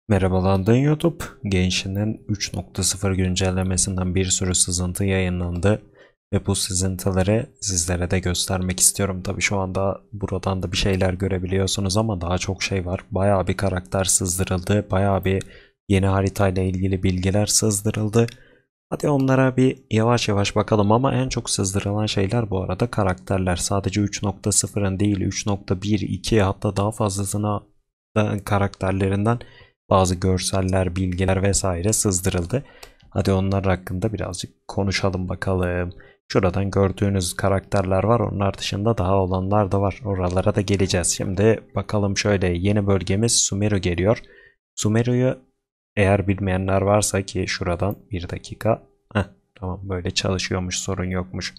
Merhaba London YouTube. Genshin'in 3.0 güncellemesinden bir sürü sızıntı yayınlandı. Ve bu sızıntıları sizlere de göstermek istiyorum. Tabii şu anda buradan da bir şeyler görebiliyorsunuz ama daha çok şey var. Bayağı bir karakter sızdırıldı. Bayağı bir yeni haritayla ilgili bilgiler sızdırıldı. Hadi onlara bir yavaş yavaş bakalım ama en çok sızdırılan şeyler bu arada karakterler. Sadece 3.0'ın değil 3.1, 2 hatta daha fazlasına da karakterlerinden bazı görseller, bilgiler vesaire sızdırıldı. Hadi onlar hakkında birazcık konuşalım bakalım. Şuradan gördüğünüz karakterler var. Onlar dışında daha olanlar da var. Oralara da geleceğiz. Şimdi bakalım şöyle yeni bölgemiz Sumeru geliyor. Sumeru'yu eğer bilmeyenler varsa ki şuradan bir dakika. Heh, tamam böyle çalışıyormuş, sorun yokmuş.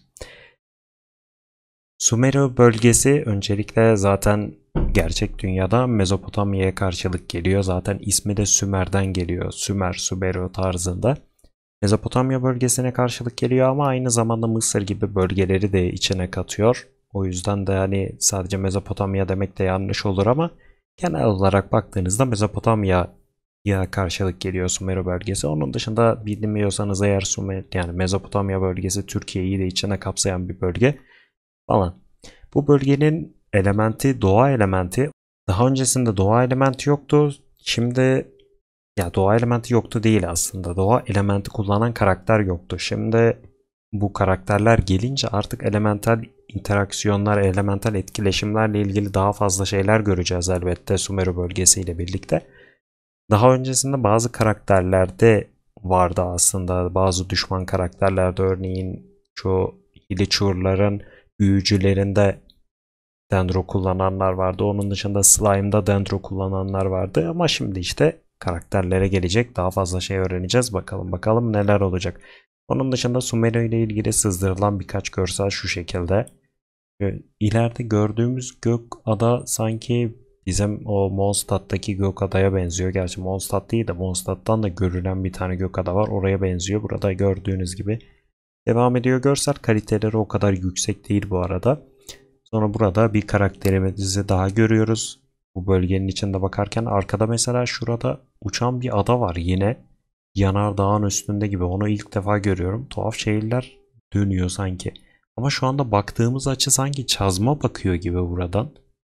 Sumeru bölgesi öncelikle zaten gerçek dünyada Mezopotamya'ya karşılık geliyor. Zaten ismi de Sümer'den geliyor. Sümer, Sumeru tarzında. Mezopotamya bölgesine karşılık geliyor ama aynı zamanda Mısır gibi bölgeleri de içine katıyor. O yüzden de hani sadece Mezopotamya demek de yanlış olur ama genel olarak baktığınızda Mezopotamya'ya karşılık geliyor Sumeru bölgesi. Onun dışında bilmiyorsanız eğer yani Mezopotamya bölgesi Türkiye'yi de içine kapsayan bir bölge falan. Bu bölgenin elementi doğa elementi. Daha öncesinde doğa elementi yoktu. Şimdi ya doğa elementi yoktu değil aslında. Doğa elementi kullanan karakter yoktu. Şimdi bu karakterler gelince artık elemental interaksiyonlar, elemental etkileşimlerle ilgili daha fazla şeyler göreceğiz elbette Sumeru bölgesiyle birlikte. Daha öncesinde bazı karakterlerde vardı aslında. Bazı düşman karakterlerde örneğin şu Ilichur'ların büyücülerinde Dendro kullananlar vardı. Onun dışında Slime'da Dendro kullananlar vardı. Ama şimdi işte karakterlere gelecek. Daha fazla şey öğreneceğiz. Bakalım neler olacak. Onun dışında Sumeru ile ilgili sızdırılan birkaç görsel şu şekilde. İleride gördüğümüz gök ada sanki bizim o Mondstadt'taki gök adaya benziyor. Gerçi Mondstadt değil de Mondstadt'tan da görülen bir tane gök ada var. Oraya benziyor. Burada gördüğünüz gibi devam ediyor. Görsel kaliteleri o kadar yüksek değil bu arada. Sonra burada bir karakterimizi daha görüyoruz. Bu bölgenin içinde bakarken arkada mesela şurada uçan bir ada var yine. Yanardağın üstünde gibi. Onu ilk defa görüyorum. Tuhaf şeyler dönüyor sanki. Ama şu anda baktığımız açı sanki Çazm'a bakıyor gibi buradan.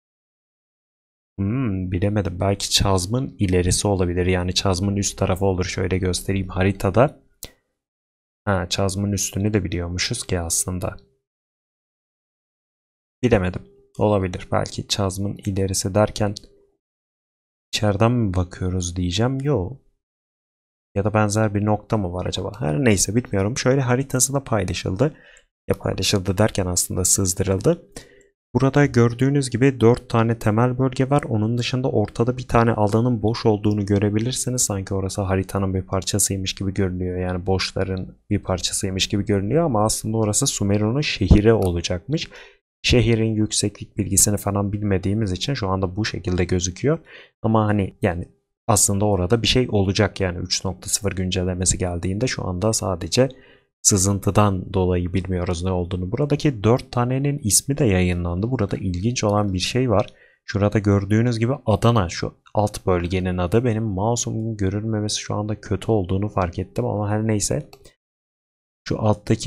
Bilemedim. Belki Çazm'ın ilerisi olabilir. Yani Çazm'ın üst tarafı olur. Şöyle göstereyim haritada. Ha, Çazm'ın üstünü de biliyormuşuz ki aslında. Bilemedim. Olabilir. Belki Çazm'ın ilerisi derken içeriden mi bakıyoruz diyeceğim. Yok. Ya da benzer bir nokta mı var acaba? Her neyse bilmiyorum. Şöyle haritası da paylaşıldı. Ya paylaşıldı derken aslında sızdırıldı. Burada gördüğünüz gibi 4 tane temel bölge var. Onun dışında ortada bir tane alanın boş olduğunu görebilirsiniz. Sanki orası haritanın bir parçasıymış gibi görünüyor. Yani boşların bir parçasıymış gibi görünüyor ama aslında orası Sumeru'nun şehri olacakmış. Şehrin yükseklik bilgisini falan bilmediğimiz için şu anda bu şekilde gözüküyor. Ama hani yani aslında orada bir şey olacak yani 3.0 güncellemesi geldiğinde şu anda sadece sızıntıdan dolayı bilmiyoruz ne olduğunu. Buradaki 4 tanenin ismi de yayınlandı. Burada ilginç olan bir şey var. Şurada gördüğünüz gibi Adana şu alt bölgenin adı. Benim mouse'umun görülmemesi şu anda kötü olduğunu fark ettim ama her neyse. Şu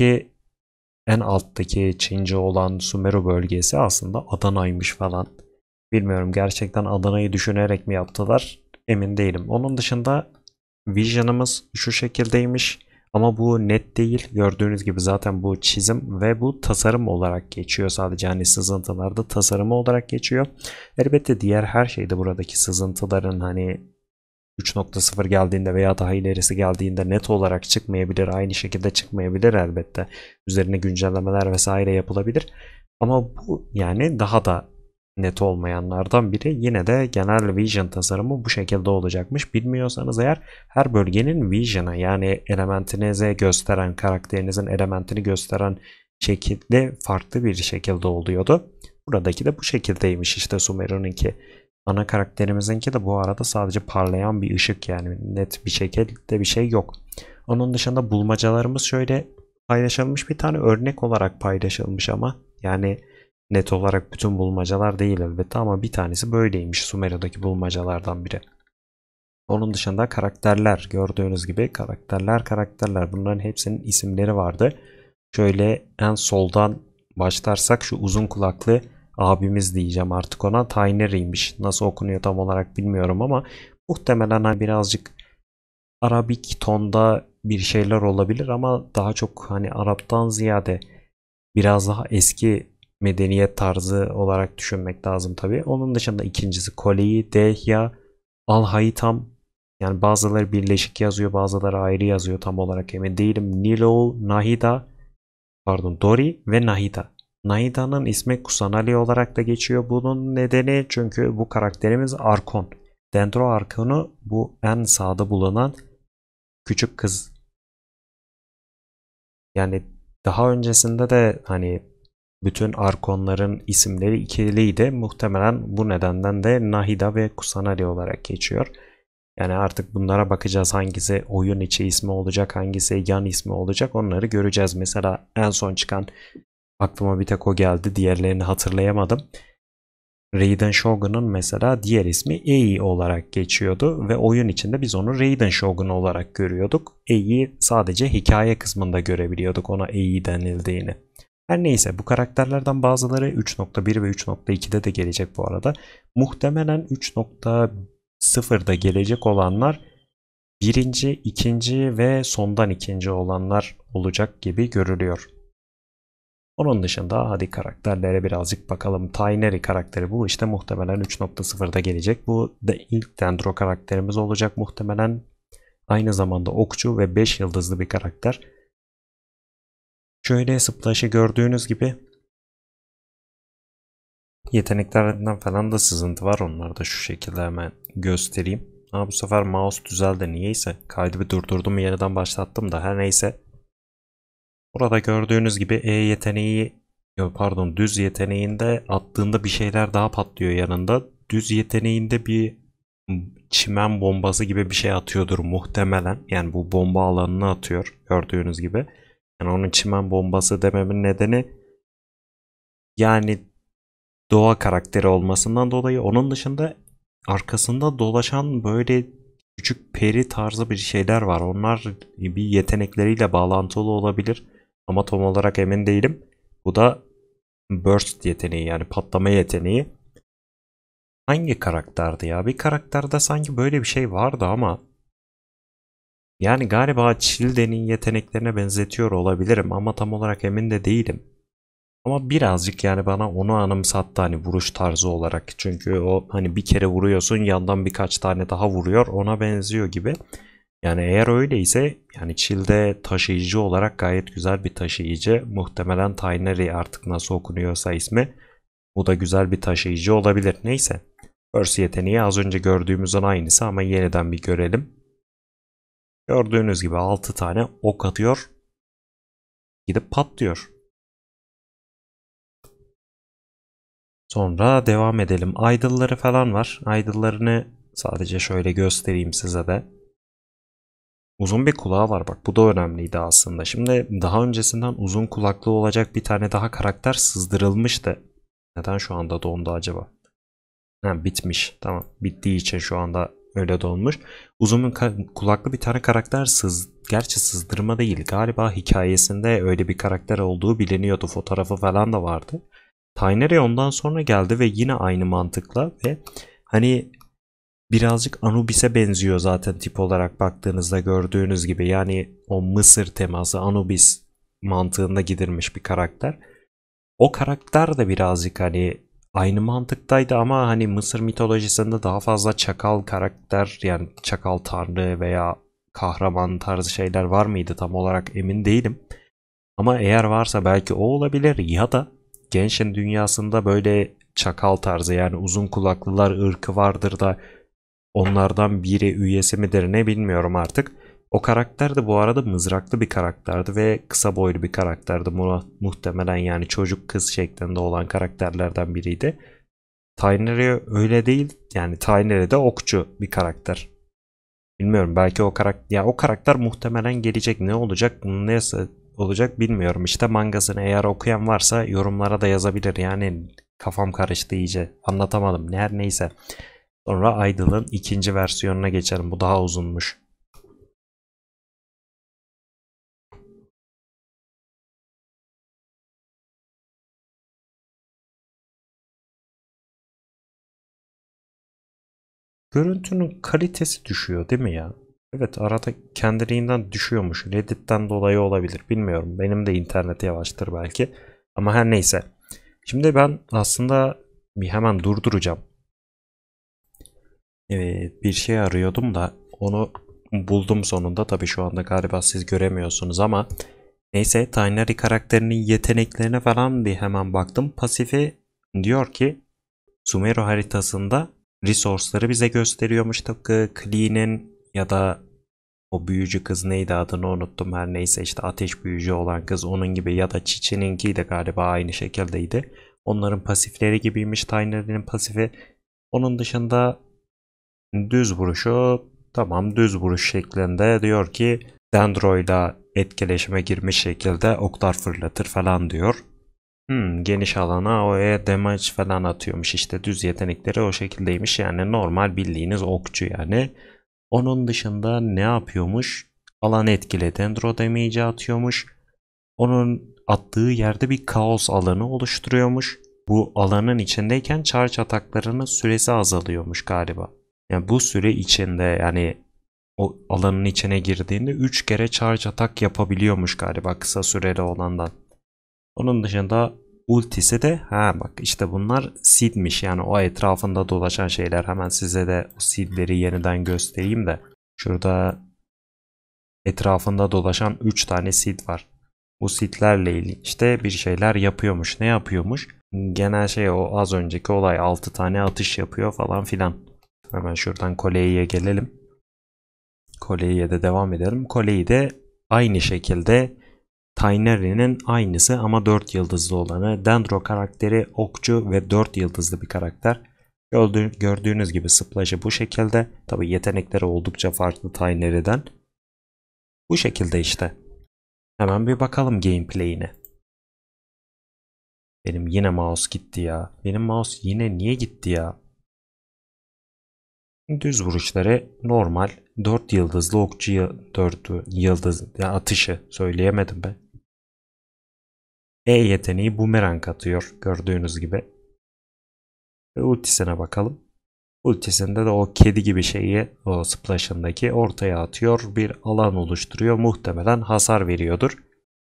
en alttaki Çince olan Sumeru bölgesi aslında Adana'ymış falan. Bilmiyorum gerçekten Adana'yı düşünerek mi yaptılar emin değilim. Onun dışında Vision'ımız şu şekildeymiş. Ama bu net değil. Gördüğünüz gibi zaten bu çizim ve bu tasarım olarak geçiyor. Sadece hani sızıntılarda tasarımı olarak geçiyor. Elbette diğer her şeyde buradaki sızıntıların hani 3.0 geldiğinde veya daha ilerisi geldiğinde net olarak çıkmayabilir. Aynı şekilde çıkmayabilir elbette. Üzerine güncellemeler vesaire yapılabilir. Ama bu yani daha da net olmayanlardan biri. Yine de genel Vision tasarımı bu şekilde olacakmış. Bilmiyorsanız eğer her bölgenin Vision'ı yani elementinize gösteren, karakterinizin elementini gösteren şekilde farklı bir şekilde oluyordu. Buradaki de bu şekildeymiş işte Sumeru'nunki. Ana karakterimizinki de bu arada sadece parlayan bir ışık yani net bir şekilde bir şey yok. Onun dışında bulmacalarımız şöyle paylaşılmış bir tane örnek olarak paylaşılmış ama yani net olarak bütün bulmacalar değil elbette ama bir tanesi böyleymiş Sumeru'daki bulmacalardan biri. Onun dışında karakterler, gördüğünüz gibi karakterler. Bunların hepsinin isimleri vardı. Şöyle en soldan başlarsak şu uzun kulaklı abimiz diyeceğim artık ona. Tainery'miş. Nasıl okunuyor tam olarak bilmiyorum ama muhtemelen hani birazcık Arabik tonda bir şeyler olabilir ama daha çok hani Arap'tan ziyade biraz daha eski medeniyet tarzı olarak düşünmek lazım tabii. Onun dışında ikincisi Koleyi, Dehya, Al-Haytham, yani bazıları birleşik yazıyor, bazıları ayrı yazıyor, tam olarak emin değilim. Nilo, Nahida, pardon, Dori ve Nahida. Nahida'nın ismi Kusanali olarak da geçiyor. Bunun nedeni çünkü bu karakterimiz Arkon. Dendro Arkon'u bu en sağda bulunan küçük kız. Yani daha öncesinde de hani bütün Arkonların isimleri ikiliydi. Muhtemelen bu nedenden de Nahida ve Kusanali olarak geçiyor. Yani artık bunlara bakacağız, hangisi oyun içi ismi olacak, hangisi yan ismi olacak, onları göreceğiz. Mesela en son çıkan, aklıma bir tek o geldi, diğerlerini hatırlayamadım. Raiden Shogun'un mesela diğer ismi Ei olarak geçiyordu ve oyun içinde biz onu Raiden Shogun olarak görüyorduk. Ei'yi sadece hikaye kısmında görebiliyorduk, ona Ei denildiğini. Her neyse, bu karakterlerden bazıları 3.1 ve 3.2'de de gelecek bu arada. Muhtemelen 3.0'da gelecek olanlar birinci, ikinci ve sondan ikinci olanlar olacak gibi görülüyor. Onun dışında hadi karakterlere birazcık bakalım. Tighneri karakteri bu işte, muhtemelen 3.0'da gelecek. Bu da ilk Dendro karakterimiz olacak muhtemelen. Aynı zamanda okçu ve 5 yıldızlı bir karakter. Şöyle Splash'ı gördüğünüz gibi yeteneklerinden falan da sızıntı var. Onları da şu şekilde hemen göstereyim. Ama bu sefer mouse düzeldi niyeyse. Kaydı bir durdurdum, yeniden başlattım da her neyse. Burada gördüğünüz gibi E yeteneği, pardon, düz yeteneğinde attığında bir şeyler daha patlıyor yanında. Düz yeteneğinde bir çimen bombası gibi bir şey atıyordur muhtemelen. Yani bu bomba alanına atıyor gördüğünüz gibi. Yani onun çimen bombası dememin nedeni, yani doğa karakteri olmasından dolayı. Onun dışında arkasında dolaşan böyle küçük peri tarzı bir şeyler var. Onlar bir yetenekleriyle bağlantılı olabilir. Ama tam olarak emin değilim. Bu da burst yeteneği, yani patlama yeteneği. Hangi karakterdi ya? Bir karakterde sanki böyle bir şey vardı ama yani galiba Childe'nin yeteneklerine benzetiyor olabilirim ama tam olarak emin de değilim. Ama birazcık yani bana onu anımsattı hani vuruş tarzı olarak. Çünkü o hani bir kere vuruyorsun, yandan birkaç tane daha vuruyor, ona benziyor gibi. Yani eğer öyleyse yani Chill'de taşıyıcı olarak gayet güzel bir taşıyıcı. Muhtemelen Tighneri artık nasıl okunuyorsa ismi. Bu da güzel bir taşıyıcı olabilir. Neyse. Burst yeteneği az önce gördüğümüzün aynısı ama yeniden bir görelim. Gördüğünüz gibi 6 tane ok atıyor. Gidip patlıyor. Sonra devam edelim. Idol'ları falan var. Idol'larını sadece şöyle göstereyim size de. Uzun bir kulağı var, bak bu da önemliydi aslında. Şimdi daha öncesinden uzun kulaklı olacak bir tane daha karakter sızdırılmıştı. Neden şu anda dondu acaba? Ha, bitmiş. Tamam. Bittiği için şu anda öyle donmuş. Uzun kulaklı bir tane karakter gerçi sızdırma değil. Galiba hikayesinde öyle bir karakter olduğu biliniyordu. Fotoğrafı falan da vardı. Tighneri ondan sonra geldi ve yine aynı mantıkla ve hani birazcık Anubis'e benziyor zaten tip olarak baktığınızda, gördüğünüz gibi. Yani o Mısır teması, Anubis mantığında gidilmiş bir karakter. O karakter de birazcık hani aynı mantıktaydı ama hani Mısır mitolojisinde daha fazla çakal karakter, yani çakal tanrı veya kahraman tarzı şeyler var mıydı tam olarak emin değilim. Ama eğer varsa belki o olabilir ya da Genshin dünyasında böyle çakal tarzı, yani uzun kulaklılar ırkı vardır da onlardan biri üyesi midir ne bilmiyorum artık. O karakter de bu arada mızraklı bir karakterdi ve kısa boylu bir karakterdi. Muhtemelen yani çocuk kız şeklinde olan karakterlerden biriydi. Tighneri öyle değil. Yani Tighneri de okçu bir karakter. Bilmiyorum, belki o karakter, ya o karakter muhtemelen gelecek. Ne olacak, nasıl olacak bilmiyorum. İşte mangasını eğer okuyan varsa yorumlara da yazabilir. Yani kafam karıştı iyice. Anlatamadım. Her neyse. Sonra Idle'ın ikinci versiyonuna geçelim. Bu daha uzunmuş. Görüntünün kalitesi düşüyor değil mi ya? Evet, arada kendiliğinden düşüyormuş. Reddit'ten dolayı olabilir. Bilmiyorum. Benim de internet yavaştır belki. Ama her neyse. Şimdi ben aslında bir hemen durduracağım. Evet, bir şey arıyordum da onu buldum sonunda. Tabii şu anda galiba siz göremiyorsunuz ama neyse, Tighnari karakterinin yeteneklerine falan bir hemen baktım. Pasifi diyor ki Sumeru haritasında resource'ları bize gösteriyormuş, tıpkı Klee'nin ya da o büyücü kız neydi, adını unuttum, her neyse işte ateş büyücü olan kız onun gibi, ya da Çiçi'ninki de galiba aynı şekildeydi. Onların pasifleri gibiymiş Tighnari'nin pasifi. Onun dışında düz vuruşu, tamam, düz vuruş şeklinde diyor ki Dendro'yla etkileşime girmiş şekilde oklar fırlatır falan diyor. Geniş alana OE damage falan atıyormuş, işte düz yetenekleri o şekildeymiş, yani normal bildiğiniz okçu yani. Onun dışında ne yapıyormuş? Alan etkili dendro damage'i atıyormuş. Onun attığı yerde bir kaos alanı oluşturuyormuş. Bu alanın içindeyken charge ataklarının süresi azalıyormuş galiba. Yani bu süre içinde, yani o alanın içine girdiğinde 3 kere charge atak yapabiliyormuş galiba kısa süreli olandan. Onun dışında ultisi de, bak işte bunlar seed'miş, yani o etrafında dolaşan şeyler. Hemen size de o seed'leri yeniden göstereyim de. Şurada etrafında dolaşan 3 tane seed var. Bu seed'lerle ilgili işte bir şeyler yapıyormuş. Ne yapıyormuş? Genel şey o az önceki olay, 6 tane atış yapıyor falan filan. Hemen şuradan Kolei'ye gelelim. Kolei'ye de devam edelim. Kolei de aynı şekilde Tighnari'nin aynısı ama 4 yıldızlı olanı. Dendro karakteri okçu ve 4 yıldızlı bir karakter. Gördüğünüz gibi splash'ı bu şekilde. Tabi yetenekleri oldukça farklı Tighnari'den. Bu şekilde işte. Hemen bir bakalım gameplay'ine. Benim yine mouse gitti ya. Benim mouse yine niye gitti ya? Düz vuruşları normal 4 yıldızlı okçu, 4 yıldız ya, atışı söyleyemedim be. E yeteneği bumerang atıyor gördüğünüz gibi. Ve ultisine bakalım. Ultisinde de o kedi gibi şeyi, o splash'ındaki ortaya atıyor. Bir alan oluşturuyor. Muhtemelen hasar veriyordur.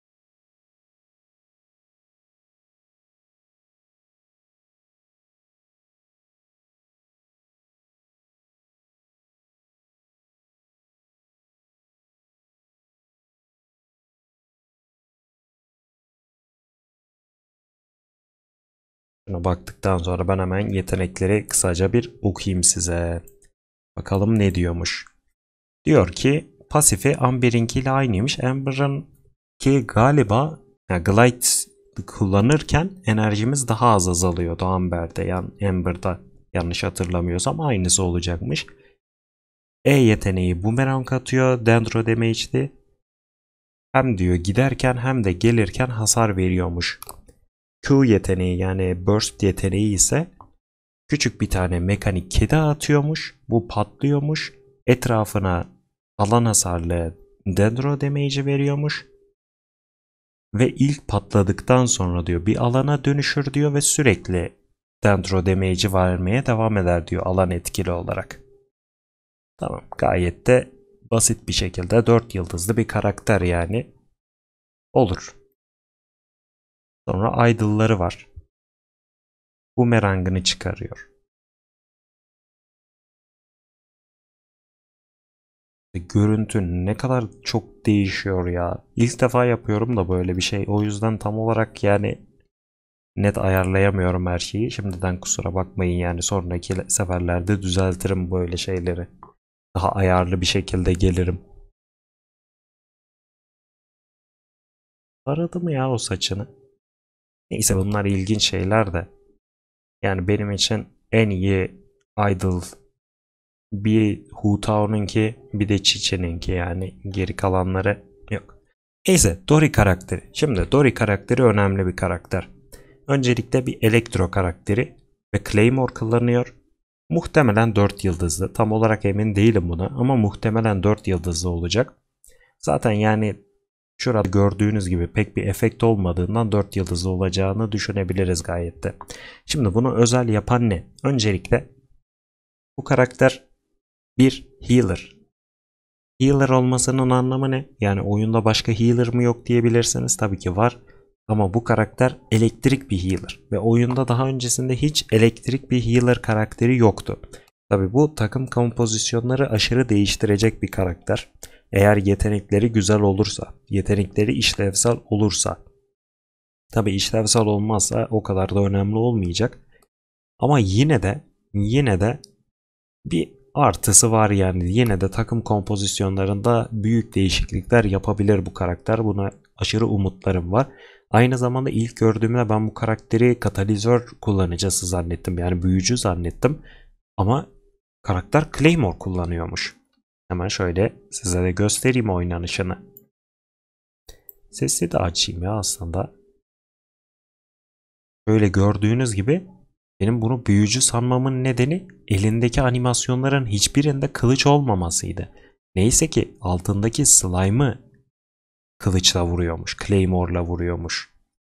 Buna baktıktan sonra ben hemen yetenekleri kısaca bir okuyayım size. Bakalım ne diyormuş. Diyor ki pasifi Amber'inki ile aynıymış. Amber'ın ki galiba yani Glide kullanırken enerjimiz daha az azalıyordu Amber'de. Yani Amber'da yanlış hatırlamıyorsam aynısı olacakmış. E yeteneği bumerang atıyor. Dendro damage'di. Hem diyor giderken hem de gelirken hasar veriyormuş. Q yeteneği yani burst yeteneği ise küçük bir tane mekanik kedi atıyormuş. Bu patlıyormuş. Etrafına alan hasarlı dendro damage'i veriyormuş. Ve ilk patladıktan sonra diyor bir alana dönüşür diyor ve sürekli dendro damage'i vermeye devam eder diyor alan etkili olarak. Tamam, gayet de basit bir şekilde 4 yıldızlı bir karakter yani. Olur. Sonra idol'ları var. Bumerang'ını çıkarıyor. Görüntü ne kadar çok değişiyor ya. İlk defa yapıyorum da böyle bir şey. O yüzden tam olarak yani net ayarlayamıyorum her şeyi. Şimdiden kusura bakmayın, yani sonraki seferlerde düzeltirim böyle şeyleri. Daha ayarlı bir şekilde gelirim. Aradı mı ya o saçını? Neyse, bunlar ilginç şeyler de. Yani benim için en iyi idol bir Hu Tao'nunki, bir de Chiche'ninki, yani geri kalanları yok. Neyse, Dori karakteri. Şimdi Dori karakteri önemli bir karakter. Öncelikle bir elektro karakteri ve Claymore kullanıyor. Muhtemelen 4 yıldızlı. Tam olarak emin değilim buna ama muhtemelen 4 yıldızlı olacak. Zaten yani şurada gördüğünüz gibi pek bir efekt olmadığından 4 yıldızlı olacağını düşünebiliriz gayet de. Şimdi bunu özel yapan ne? Öncelikle bu karakter bir healer. Healer olmasının anlamı ne? Yani oyunda başka healer mı yok diyebilirsiniz. Tabii ki var. Ama bu karakter elektrik bir healer. Ve oyunda daha öncesinde hiç elektrik bir healer karakteri yoktu. Tabii bu takım kompozisyonları aşırı değiştirecek bir karakter. Eğer yetenekleri güzel olursa, yetenekleri işlevsel olursa. Tabii işlevsel olmazsa o kadar da önemli olmayacak. Ama yine de bir artısı var yani. Yine de takım kompozisyonlarında büyük değişiklikler yapabilir bu karakter. Buna aşırı umutlarım var. Aynı zamanda ilk gördüğümde ben bu karakteri katalizör kullanıcısı zannettim. Yani büyücü zannettim. Ama karakter Claymore kullanıyormuş. Hemen şöyle size de göstereyim oynanışını. Sesi de açayım ya aslında. Böyle gördüğünüz gibi benim bunu büyücü sanmamın nedeni elindeki animasyonların hiçbirinde kılıç olmamasıydı. Neyse ki altındaki slime'ı kılıçla vuruyormuş. Claymore'la vuruyormuş.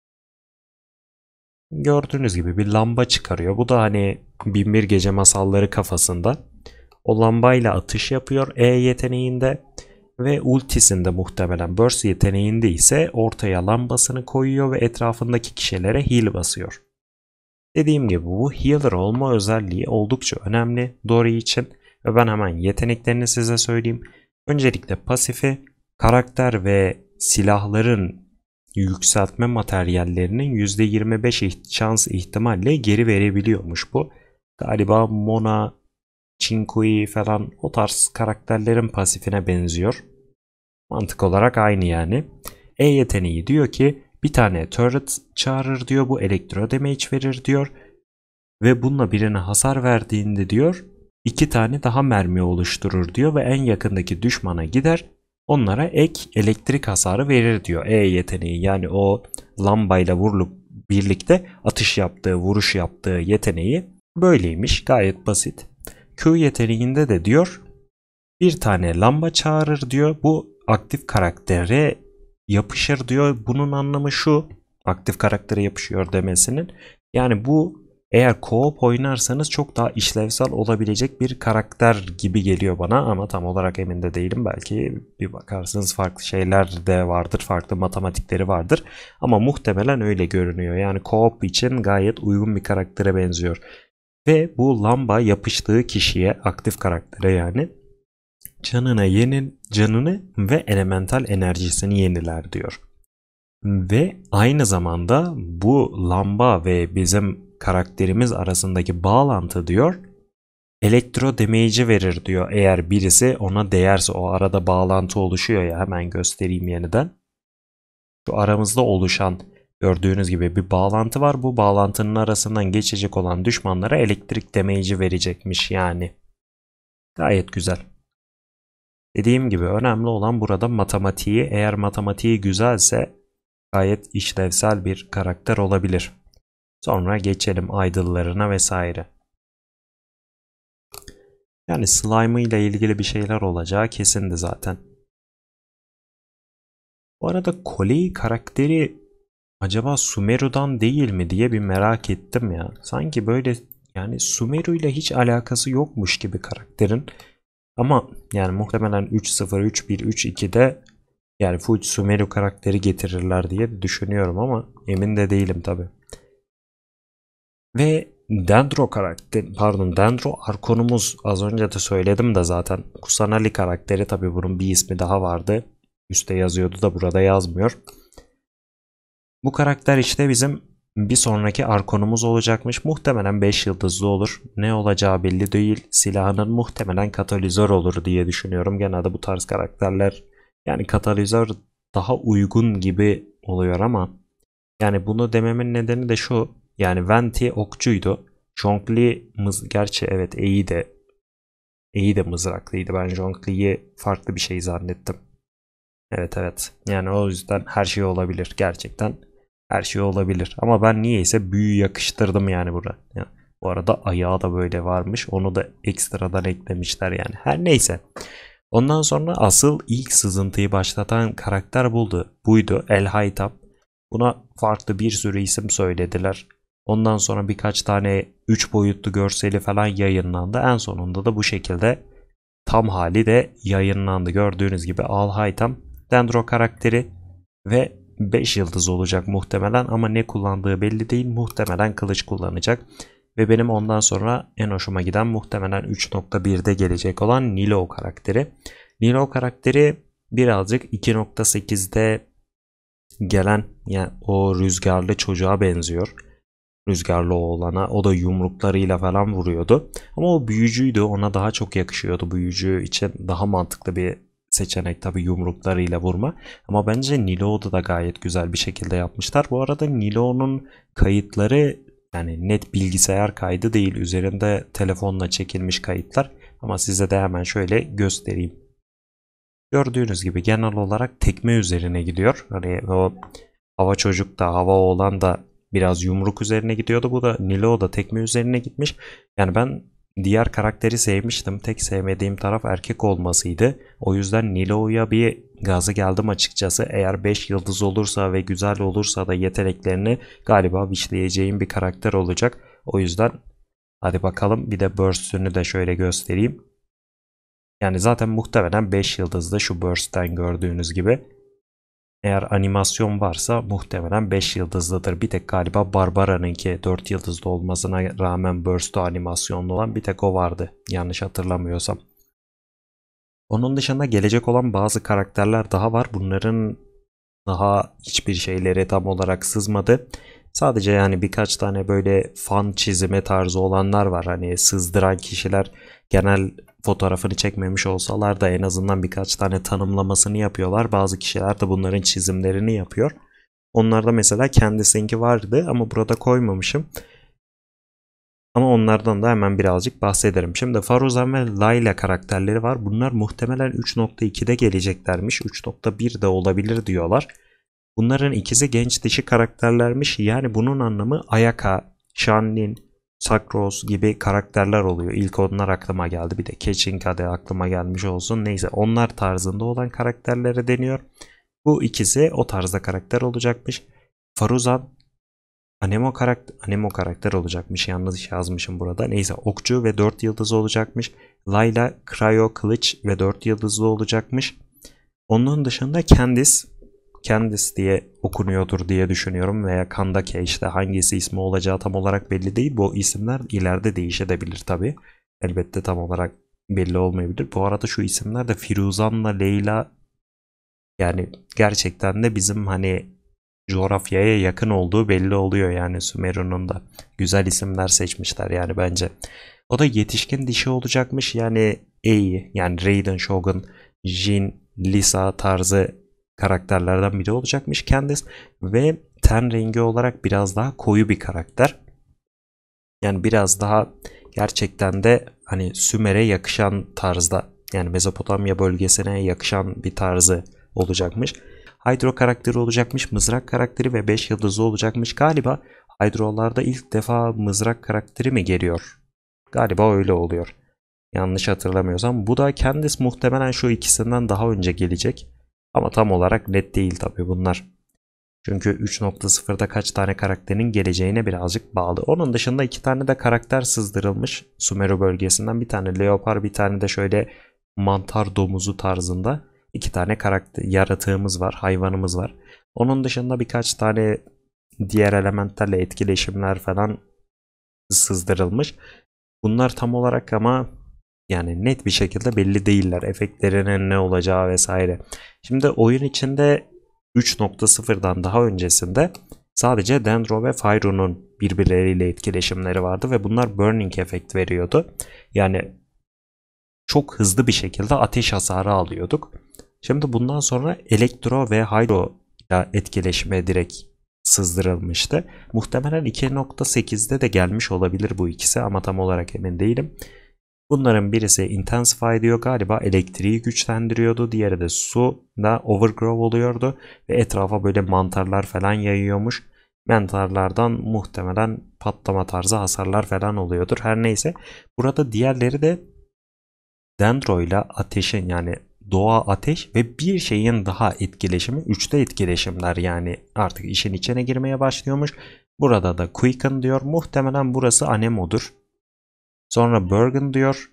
Gördüğünüz gibi bir lamba çıkarıyor. Bu da hani Binbir Gece Masalları kafasında. O lambayla atış yapıyor E yeteneğinde ve ultisinde muhtemelen Burst yeteneğinde ise ortaya lambasını koyuyor ve etrafındaki kişilere heal basıyor. Dediğim gibi bu healer olma özelliği oldukça önemli Dory için ve ben hemen yeteneklerini size söyleyeyim. Öncelikle pasifi karakter ve silahların yükseltme materyallerinin %25 şans ihtimalle geri verebiliyormuş bu. Galiba Mona, Chinkui falan o tarz karakterlerin pasifine benziyor. Mantık olarak aynı yani. E yeteneği diyor ki bir tane turret çağırır diyor, bu elektro damage verir diyor. Ve bununla birine hasar verdiğinde diyor 2 tane daha mermi oluşturur diyor ve en yakındaki düşmana gider onlara ek elektrik hasarı verir diyor. E yeteneği yani o lambayla vurulup birlikte atış yaptığı, vuruş yaptığı yeteneği böyleymiş, gayet basit. Q yeteneğinde de diyor bir tane lamba çağırır diyor, bu aktif karaktere yapışır diyor. Bunun anlamı şu, aktif karaktere yapışıyor demesinin. Yani bu eğer co-op oynarsanız çok daha işlevsel olabilecek bir karakter gibi geliyor bana ama tam olarak emin de değilim. Belki bir bakarsınız farklı şeyler de vardır, farklı matematikleri vardır ama muhtemelen öyle görünüyor. Yani co-op için gayet uygun bir karaktere benziyor. Ve bu lamba yapıştığı kişiye, aktif karaktere yani canını ve elemental enerjisini yeniler diyor. Ve aynı zamanda bu lamba ve bizim karakterimiz arasındaki bağlantı diyor elektro damage'i verir diyor. Eğer birisi ona değerse o arada bağlantı oluşuyor ya, hemen göstereyim yeniden. Şu aramızda oluşan gördüğünüz gibi bir bağlantı var. Bu bağlantının arasından geçecek olan düşmanlara elektrik damage'i verecekmiş yani. Gayet güzel. Dediğim gibi önemli olan burada matematiği. Eğer matematiği güzelse gayet işlevsel bir karakter olabilir. Sonra geçelim idol'larına vesaire. Yani slime ile ilgili bir şeyler olacağı kesindi zaten. Bu arada Coley karakteri acaba Sumeru'dan değil mi diye bir merak ettim ya. Sanki böyle yani Sumeru ile hiç alakası yokmuş gibi karakterin. Ama yani muhtemelen 3.0, 3.1, 3.2'de yani full Sumeru karakteri getirirler diye düşünüyorum ama emin de değilim tabi. Ve Dendro Arkon'umuz az önce de söyledim de zaten. Kusanali karakteri tabi, bunun bir ismi daha vardı. Üste yazıyordu da burada yazmıyor. Bu karakter işte bizim bir sonraki Arkon'umuz olacakmış. Muhtemelen 5 yıldızlı olur. Ne olacağı belli değil. Silahının muhtemelen katalizör olur diye düşünüyorum. Genelde bu tarz karakterler yani katalizör daha uygun gibi oluyor ama yani bunu dememin nedeni de şu. Yani Venti okçuydu. Zhongli gerçi evet iyi de mızraklıydı. Ben Zhongli'yi farklı bir şey zannettim. Evet. Yani o yüzden her şey olabilir. Gerçekten her şey olabilir. Ama ben niyeyse büyü yakıştırdım yani buraya. Bu arada ayağı da böyle varmış. Onu da ekstradan eklemişler yani. Her neyse. Ondan sonra asıl ilk sızıntıyı başlatan karakter buydu. El Haytap. Buna farklı bir sürü isim söylediler. Ondan sonra birkaç tane 3 boyutlu görseli falan yayınlandı. En sonunda da bu şekilde tam hali de yayınlandı. Gördüğünüz gibi Al Haytam Dendro karakteri ve 5 yıldız olacak muhtemelen ama ne kullandığı belli değil. Muhtemelen kılıç kullanacak. Ve benim ondan sonra en hoşuma giden muhtemelen 3.1'de gelecek olan Nilo karakteri. Nilo karakteri birazcık 2.8'de gelen yani o rüzgarlı çocuğa benziyor. Rüzgarlı oğlana. O da yumruklarıyla falan vuruyordu. Ama o büyücüydü. Ona daha çok yakışıyordu. Büyücü için daha mantıklı bir seçenek tabii yumruklarıyla vurma. Ama bence Nilo'da da gayet güzel bir şekilde yapmışlar. Bu arada Nilo'nun kayıtları yani net bilgisayar kaydı değil. Üzerinde telefonla çekilmiş kayıtlar. Ama size de hemen şöyle göstereyim. Gördüğünüz gibi genel olarak tekme üzerine gidiyor. Hani o hava çocuk da hava oğlan da biraz yumruk üzerine gidiyordu. Bu da Nilo da tekme üzerine gitmiş. Yani ben diğer karakteri sevmiştim. Tek sevmediğim taraf erkek olmasıydı. O yüzden Nilo'ya bir gazı geldim açıkçası. Eğer 5 yıldız olursa ve güzel olursa da yeteneklerini galiba wish'leyeceğim bir karakter olacak. O yüzden hadi bakalım bir de burst'ünü de şöyle göstereyim. Yani zaten muhtemelen 5 yıldızda şu burst'ten gördüğünüz gibi. Eğer animasyon varsa muhtemelen 5 yıldızlıdır. Bir tek galiba Barbara'nınki 4 yıldızlı olmasına rağmen burst'u animasyonlu olan bir tek o vardı. Yanlış hatırlamıyorsam. Onun dışında gelecek olan bazı karakterler daha var. Bunların daha hiçbir şeyleri tam olarak sızmadı. Sadece yani birkaç tane böyle fan çizimi tarzı olanlar var. Hani sızdıran kişiler genel fotoğrafını çekmemiş olsalar da en azından birkaç tane tanımlamasını yapıyorlar. Bazı kişiler de bunların çizimlerini yapıyor. Onlarda mesela kendisinki vardı ama burada koymamışım. Ama onlardan da hemen birazcık bahsederim. Şimdi Faruzan ve Layla karakterleri var. Bunlar muhtemelen 3.2'de geleceklermiş. 3.1 de olabilir diyorlar. Bunların ikisi genç dişi karakterlermiş. Yani bunun anlamı Ayaka, Shanlin, Sakros gibi karakterler oluyor. İlk onlar aklıma geldi. Bir de Kechinkade aklıma gelmiş olsun. Neyse onlar tarzında olan karakterlere deniyor. Bu ikisi o tarzda karakter olacakmış. Faruzan Anemo karakter olacakmış. Yanlış yazmışım burada. Neyse okçu ve 4 yıldız olacakmış. Layla Cryo kılıç ve 4 yıldızlı olacakmış. Onun dışında Candice diye okunuyordur diye düşünüyorum veya Kandake işte hangisi ismi olacağı tam olarak belli değil. Bu isimler ileride değişebilir tabi. Elbette tam olarak belli olmayabilir. Bu arada şu isimler de Firuzan'la Leyla yani gerçekten de bizim hani coğrafyaya yakın olduğu belli oluyor yani Sümerun'un da. Güzel isimler seçmişler yani bence. O da yetişkin dişi olacakmış yani Ei yani Raiden Shogun, Jin, Lisa tarzı karakterlerden biri olacakmış Candice ve ten rengi olarak biraz daha koyu bir karakter. Yani biraz daha gerçekten de hani Sümer'e yakışan tarzda yani Mezopotamya bölgesine yakışan bir tarzı olacakmış. Hydro karakteri olacakmış, mızrak karakteri ve 5 yıldızlı olacakmış. Galiba Hydro'larda ilk defa mızrak karakteri mi geliyor? Galiba öyle oluyor. Yanlış hatırlamıyorsam. Bu da Candice muhtemelen şu ikisinden daha önce gelecek. Ama tam olarak net değil tabii bunlar. Çünkü 3.0'da kaç tane karakterin geleceğine birazcık bağlı. Onun dışında 2 tane de karakter sızdırılmış Sumeru bölgesinden. Bir tane leopar, bir tane de şöyle mantar domuzu tarzında 2 tane karakter yaratığımız var, hayvanımız var. Onun dışında birkaç tane diğer elementlerle etkileşimler falan sızdırılmış. Bunlar tam olarak ama yani net bir şekilde belli değiller. Efektlerinin ne olacağı vesaire. Şimdi oyun içinde 3.0'dan daha öncesinde sadece Dendro ve Fyron'un birbirleriyle etkileşimleri vardı ve bunlar burning efekt veriyordu. Yani çok hızlı bir şekilde ateş hasarı alıyorduk. Şimdi bundan sonra Elektro ve Hydro ile etkileşime direkt sızdırılmıştı. Muhtemelen 2.8'de de gelmiş olabilir bu ikisi ama tam olarak emin değilim. Bunların birisi Intensify diyor galiba elektriği güçlendiriyordu. Diğeri de su da Overgrow oluyordu. Ve etrafa böyle mantarlar falan yayıyormuş. Mentarlardan muhtemelen patlama tarzı hasarlar falan oluyordur. Her neyse. Burada diğerleri de Dendro ile ateşin yani doğa ateş ve bir şeyin daha etkileşimi. Üçte etkileşimler yani artık işin içine girmeye başlıyormuş. Burada da Quicken diyor. Muhtemelen burası Anemo'dur. Sonra Bergen diyor.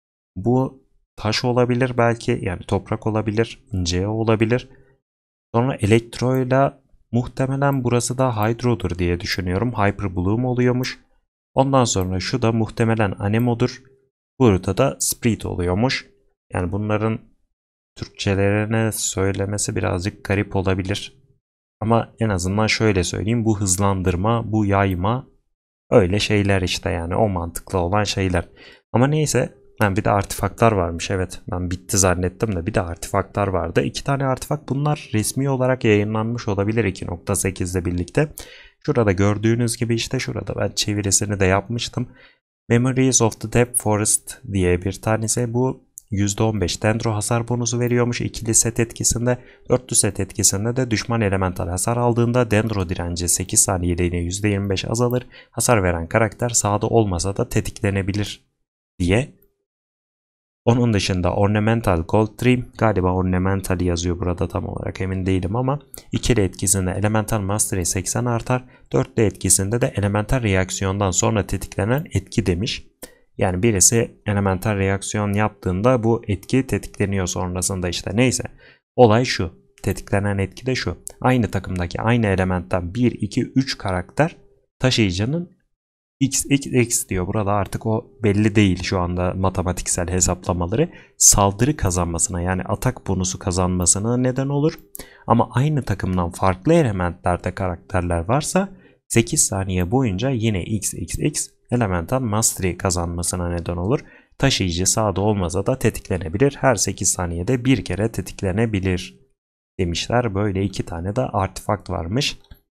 Bu taş olabilir belki. Yani toprak olabilir. CO olabilir. Sonra Elektro ile muhtemelen burası da Hydro'dur diye düşünüyorum. Hyper Bloom oluyormuş. Ondan sonra şu da muhtemelen Anemo'dur. Burada da Spirit oluyormuş. Yani bunların Türkçelerine söylemesi birazcık garip olabilir. Ama en azından şöyle söyleyeyim. Bu hızlandırma, bu yayma öyle şeyler işte yani o mantıklı olan şeyler. Ama neyse bir de artifaklar varmış. Evet ben bitti zannettim de bir de artifaklar vardı. 2 tane artifak bunlar resmi olarak yayınlanmış olabilir 2.8'de birlikte. Şurada gördüğünüz gibi işte şurada ben çevirisini de yapmıştım. Memories of the Deep Forest diye bir tanesi bu %15 dendro hasar bonusu veriyormuş ikili set etkisinde. Dörtlü set etkisinde de düşman elemental hasar aldığında dendro direnci 8 saniyeliğine %25 azalır. Hasar veren karakter sahada olmasa da tetiklenebilir diye. Onun dışında Ornamental Gold Dream, galiba Ornamental yazıyor burada tam olarak emin değilim ama ikili etkisinde Elemental Mastery 80 artar. Dörtlü etkisinde de Elemental reaksiyondan sonra tetiklenen etki demiş. Yani birisi elemental reaksiyon yaptığında bu etki tetikleniyor sonrasında işte neyse. Olay şu. Tetiklenen etki de şu. Aynı takımdaki aynı elementten 1, 2, 3 karakter taşıyıcının XX diyor. Burada artık o belli değil şu anda matematiksel hesaplamaları. Saldırı kazanmasına yani atak bonusu kazanmasına neden olur. Ama aynı takımdan farklı elementlerde karakterler varsa 8 saniye boyunca yine XXX elemental mastery kazanmasına neden olur. Taşıyıcı sağda olmasa da tetiklenebilir. Her 8 saniyede bir kere tetiklenebilir demişler. Böyle 2 tane de artifakt varmış.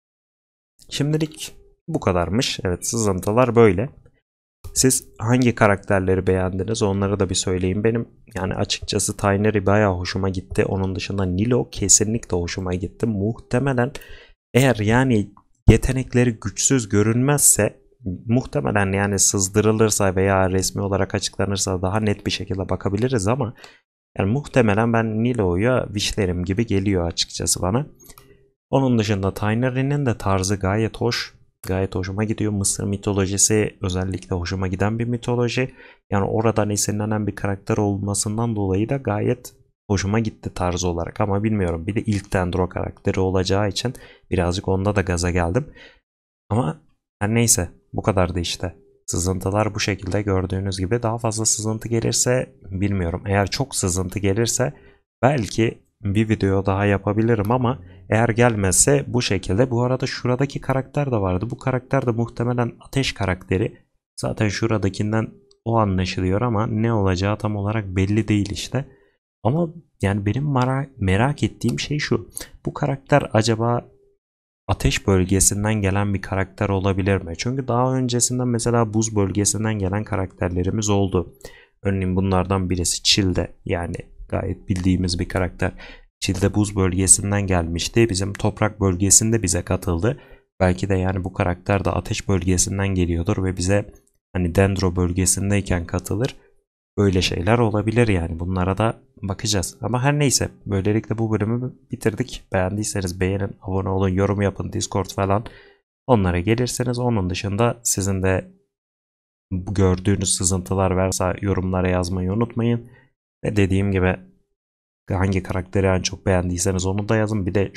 Şimdilik bu kadarmış. Evet sızıntılar böyle. Siz hangi karakterleri beğendiniz onları da bir söyleyin. Benim yani açıkçası Tinery bayağı hoşuma gitti. Onun dışında Nilo kesinlikle hoşuma gitti. Muhtemelen eğer yani yetenekleri güçsüz görünmezse muhtemelen yani sızdırılırsa veya resmi olarak açıklanırsa daha net bir şekilde bakabiliriz ama yani muhtemelen ben Nilo'ya wishlerim gibi geliyor açıkçası bana. Onun dışında Tinery'nin de tarzı gayet hoş. Gayet hoşuma gidiyor. Mısır mitolojisi özellikle hoşuma giden bir mitoloji. Yani oradan esinlenen bir karakter olmasından dolayı da gayet hoşuma gitti tarz olarak. Ama bilmiyorum. Bir de ilk Dendro karakteri olacağı için birazcık onda da gaza geldim. Ama her neyse bu kadardı işte. Sızıntılar bu şekilde gördüğünüz gibi. Daha fazla sızıntı gelirse bilmiyorum. Eğer çok sızıntı gelirse belki bir video daha yapabilirim ama eğer gelmezse bu şekilde. Bu arada şuradaki karakter de vardı. Bu karakter de muhtemelen ateş karakteri. Zaten şuradakinden o anlaşılıyor ama ne olacağı tam olarak belli değil işte. Ama yani benim merak ettiğim şey şu. Bu karakter acaba ateş bölgesinden gelen bir karakter olabilir mi? Çünkü daha öncesinden mesela buz bölgesinden gelen karakterlerimiz oldu. Örneğin bunlardan birisi Chill'de yani gayet bildiğimiz bir karakter. Chill'de buz bölgesinden gelmişti. Bizim toprak bölgesinde bize katıldı. Belki de yani bu karakter de ateş bölgesinden geliyordur ve bize hani Dendro bölgesindeyken katılır. Böyle şeyler olabilir yani. Bunlara da bakacağız. Ama her neyse. Böylelikle bu bölümü bitirdik. Beğendiyseniz beğenin, abone olun, yorum yapın, Discord falan. Onlara gelirseniz onun dışında sizin de gördüğünüz sızıntılar varsa yorumlara yazmayı unutmayın. Ve dediğim gibi hangi karakteri en çok beğendiyseniz onu da yazın. Bir de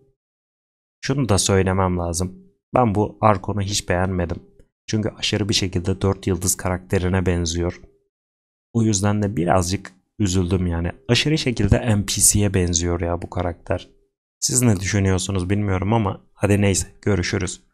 şunu da söylemem lazım. Ben bu Arkon'u hiç beğenmedim. Çünkü aşırı bir şekilde 4 yıldız karakterine benziyor. O yüzden de birazcık üzüldüm yani. Aşırı şekilde NPC'ye benziyor ya bu karakter. Siz ne düşünüyorsunuz bilmiyorum ama hadi neyse görüşürüz.